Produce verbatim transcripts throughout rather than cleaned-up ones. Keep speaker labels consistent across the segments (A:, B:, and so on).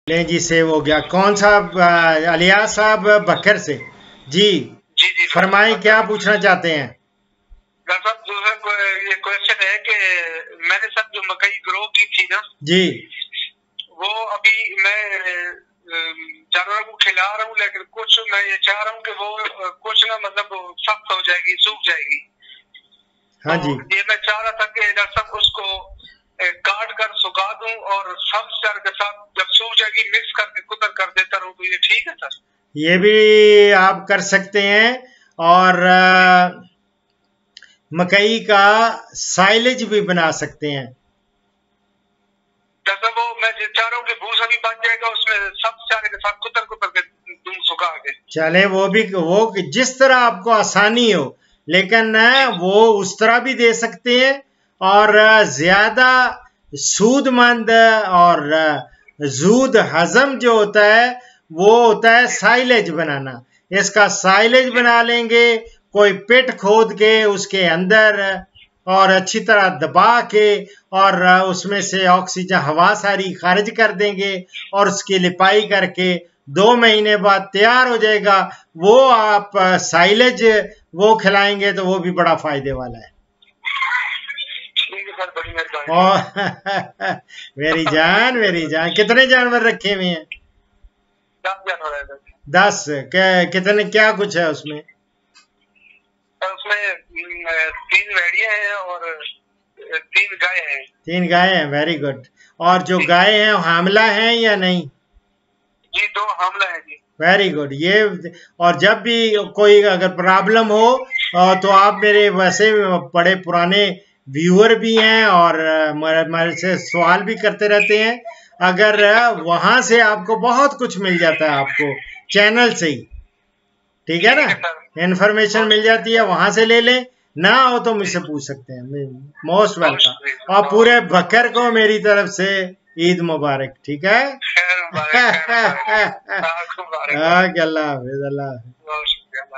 A: ले जी, सेव हो गया। कौन साहब? अलियास साहब बकर से। जी
B: जी जी
A: फरमाएं, क्या पूछना चाहते हैं?
B: डॉक्टर साहब, दूसरा ये क्वेश्चन है कि मैंने सब जो मकई ग्रो की थी ना
A: जी,
B: वो अभी मैं जानवरों को खिला रहा हूँ, लेकिन कुछ मैं ये चाह रहा हूँ कि वो कुछ ना मतलब सख्त हो जाएगी, सूख जाएगी।
A: हाँ
B: तो
A: जी,
B: ये मैं चाह रहा था कि डॉक्टर साहब उसको काट कर सुखा दूं और सब चार के साथ जब सूख जाएगी मिक्स करके कुतर कर देता रहूं, तो ये ठीक है सर?
A: ये भी आप कर सकते हैं। और आ, मकई का साइलेज भी बना सकते हैं।
B: डॉक्टर वो मैं चाह रहा हूँ कि भूसा भी बच जाएगा उसमें, सब चारे के साथ कुतर कुतर के दूं सुखा के।
A: चले, वो भी, वो जिस तरह आपको आसानी हो, लेकिन वो उस तरह भी दे सकते हैं। और ज्यादा सूदमंद और जूद हजम जो होता है वो होता है साइलेज बनाना। इसका साइलेज बना लेंगे, कोई पिट खोद के उसके अंदर और अच्छी तरह दबा के और उसमें से ऑक्सीजन हवा सारी खारिज कर देंगे और उसकी लिपाई करके दो महीने बाद तैयार हो जाएगा। वो आप साइलेज वो खिलाएंगे तो वो भी बड़ा फायदे वाला है। और मेरी जान, मेरी जान, कितने जानवर रखे हुए हैं?
B: दस जानवर है।
A: दस? कितने, क्या कुछ है उसमें?
B: उसमें तीन भेड़िया हैं और तीन गाय हैं।
A: तीन गाय हैं, वेरी गुड। और जो गाय हैं हामला हैं या नहीं?
B: जी दो हामला है जी।
A: Very good. ये, और जब भी कोई अगर प्रॉब्लम हो तो आप मेरे वैसे बड़े पुराने व्यूअर भी हैं और मेरे से सवाल भी करते रहते हैं। अगर वहां से आपको बहुत कुछ मिल जाता है, आपको चैनल से ही, ठीक है ना, इंफॉर्मेशन मिल जाती है, वहां से ले लें। ना हो तो मुझसे पूछ सकते हैं। Most welcome. और पूरे बकर को मेरी तरफ से ईद मुबारक, ठीक है? अल्लाह हाफिज, अल्लाह हाफिज।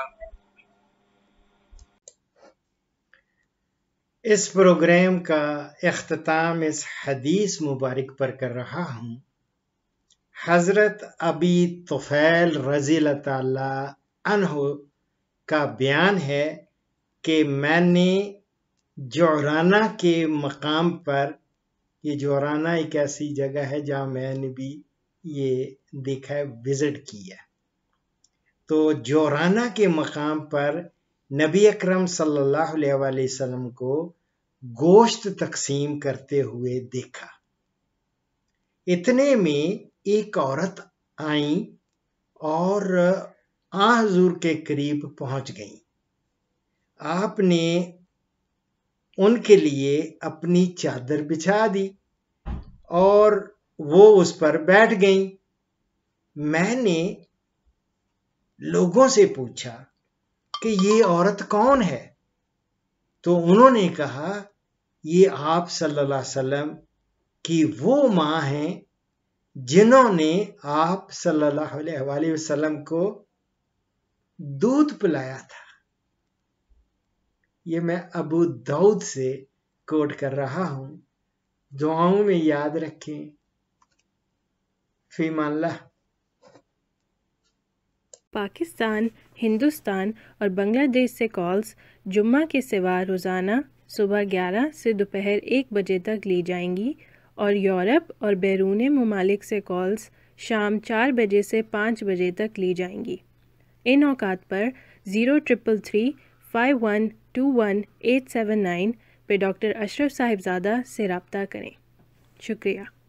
A: इस प्रोग्राम का इख्तिताम इस हदीस मुबारक पर कर रहा हूँ। हजरत अबी तुफैल रज़ी अल्लाह अन्हु का बयान है कि मैंने जोराना के मकाम पर, ये जोराना एक ऐसी जगह है जहाँ मैंने भी ये देखा है, विजिट किया। तो जोराना के मकाम पर नबी अकरम सल्लल्लाहु अलैहि वसल्लम को गोश्त तकसीम करते हुए देखा। इतने में एक औरत आई और आ हुजूर के करीब पहुंच गई। आपने उनके लिए अपनी चादर बिछा दी और वो उस पर बैठ गई। मैंने लोगों से पूछा कि ये औरत कौन है? तो उन्होंने कहा ये आप सल्लल्लाहु अलैहि वसल्लम की वो मां हैं जिन्होंने आप सल्लल्लाहु अलैहि वसल्लम को दूध पिलाया था। ये मैं अबू दाऊद से कोट कर रहा हूं। दुआओं में याद रखें। फीमाल्लाह।
C: पाकिस्तान, हिंदुस्तान और बांग्लादेश से कॉल्स जुम्मा के सिवा रोज़ाना सुबह ग्यारह से दोपहर एक बजे तक ली जाएंगी और यूरोप और बैरून ममालिक से कॉल्स शाम चार बजे से पाँच बजे तक ली जाएंगी। इन औकात पर zero triple three five one two one eight seven nine पे डॉक्टर अशरफ साहिबजादा से रब्ता करें। शुक्रिया।